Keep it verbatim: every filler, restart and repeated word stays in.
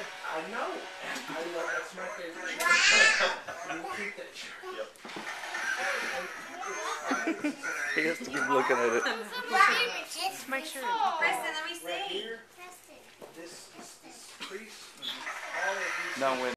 I know. I love that's my favorite shirt. You keep that shirt. Yep. He has to keep looking at it. It's my shirt. Preston, let me see. Right here, this, this, this crease, all of these. No, when